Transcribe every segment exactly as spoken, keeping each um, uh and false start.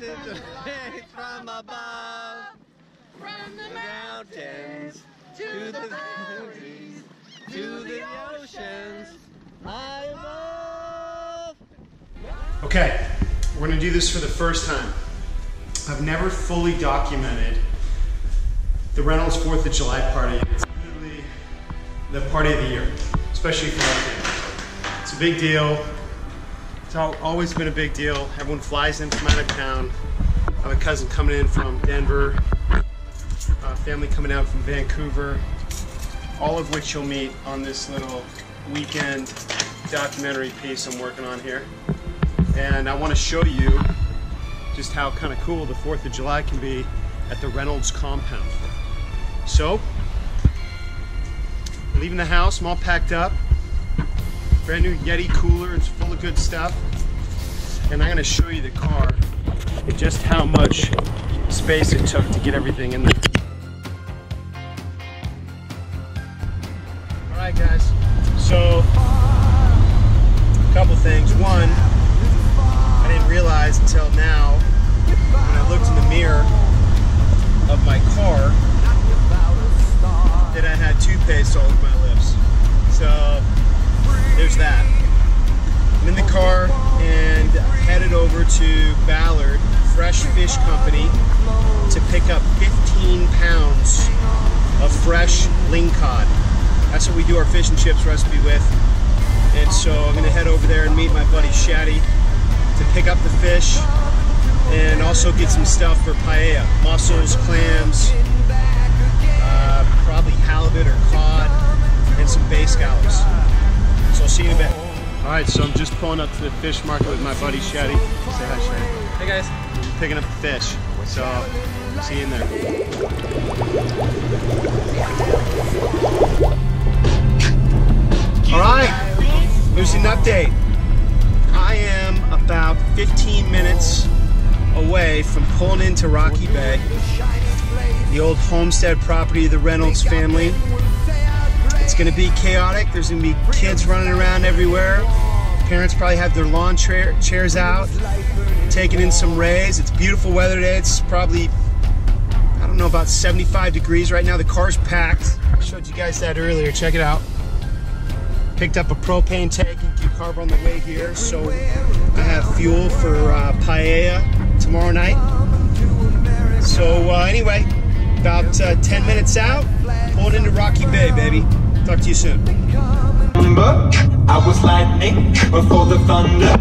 from above, from the mountains to the valleys, to the oceans high above. Okay, we're gonna do this for the first time. I've never fully documented the Reynolds fourth of July party. It's literally the party of the year, especially for our family. It's a big deal. It's always been a big deal. Everyone flies in from out of town. I have a cousin coming in from Denver, uh, family coming out from Vancouver, all of which you'll meet on this little weekend documentary piece I'm working on here. And I want to show you just how kind of cool the fourth of July can be at the Reynolds compound. So, leaving the house, I'm all packed up. Brand new Yeti cooler, it's full of good stuff. And I'm gonna show you the car and just how much space it took to get everything in there. All right guys, so a couple things. One, I didn't realize until now when I looked in the mirror of my car that I had toothpaste all over my lips. So there's that. I'm in the car and headed over to Ballard Fresh Fish Company to pick up fifteen pounds of fresh lingcod. That's what we do our fish and chips recipe with. And so I'm gonna head over there and meet my buddy Shaddy to pick up the fish and also get some stuff for paella. Mussels, clams, uh, probably halibut or cod, and some bay scallops. So I'll see you in a bit. Alright, so I'm just pulling up to the fish market with my buddy Shaddy. Say hi, Shaddy. Hey guys. I'm picking up the fish. So, see you in there. Alright, here's an update. I am about fifteen minutes away from pulling into Rocky Bay, the old homestead property of the Reynolds family. It's gonna be chaotic. There's gonna be kids running around everywhere. Parents probably have their lawn cha chairs out, taking in some rays. It's beautiful weather today. It's probably, I don't know, about seventy-five degrees right now. The car's packed. I showed you guys that earlier. Check it out. Picked up a propane tank and carb on the way here, so I have fuel for uh, paella tomorrow night. So uh, anyway, about uh, ten minutes out, pulling into Rocky Bay, baby. Talk to you soon. I was lightning before the thunder.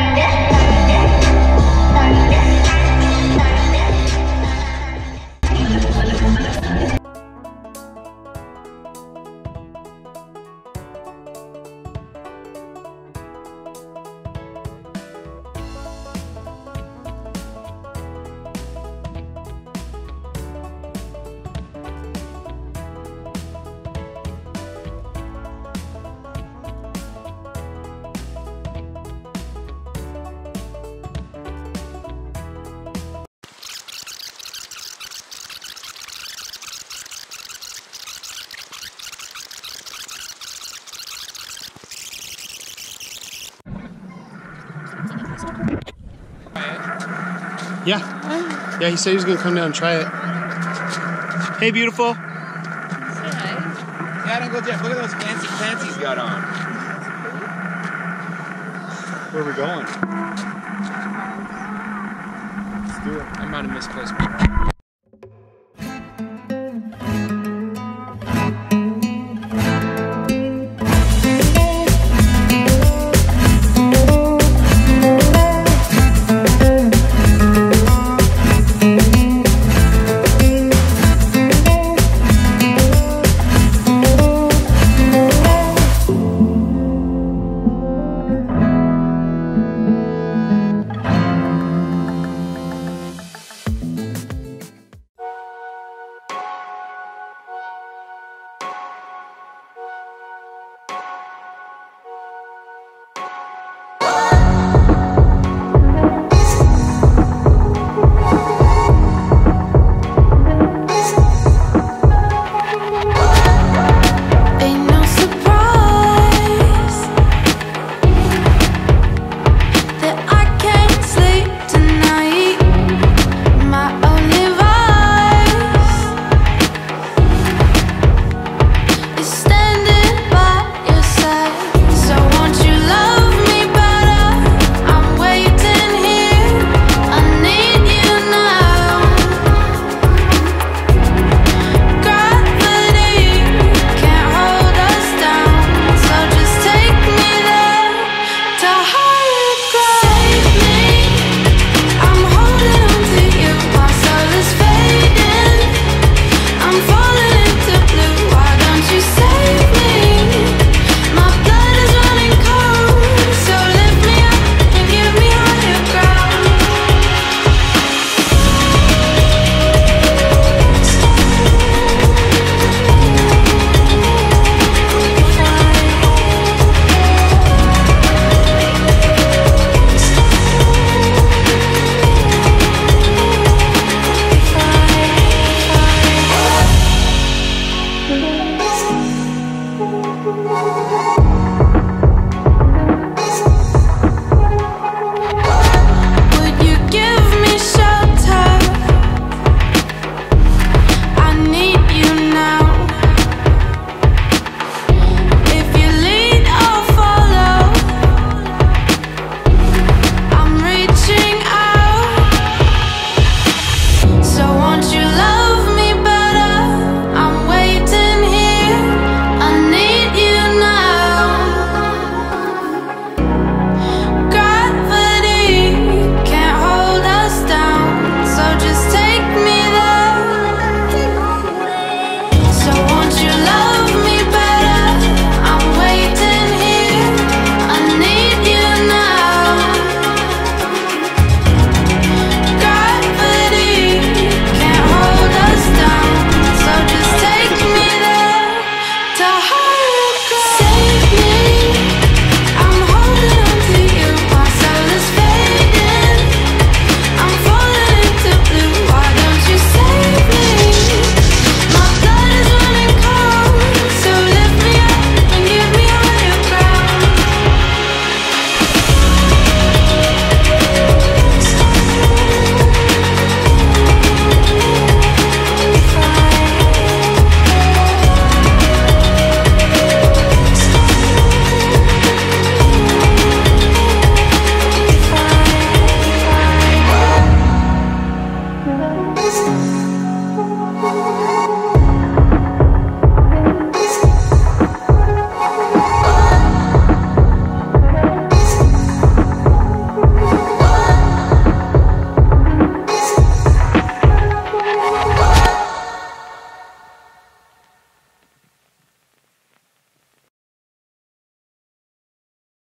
Yeah. Yeah, he said he was gonna come down and try it. Hey, beautiful. Say hi. Yeah, don't go Jeff. Look at those fancy pants he's got on. Where are we going? Let's do it. I'm out of misplaced.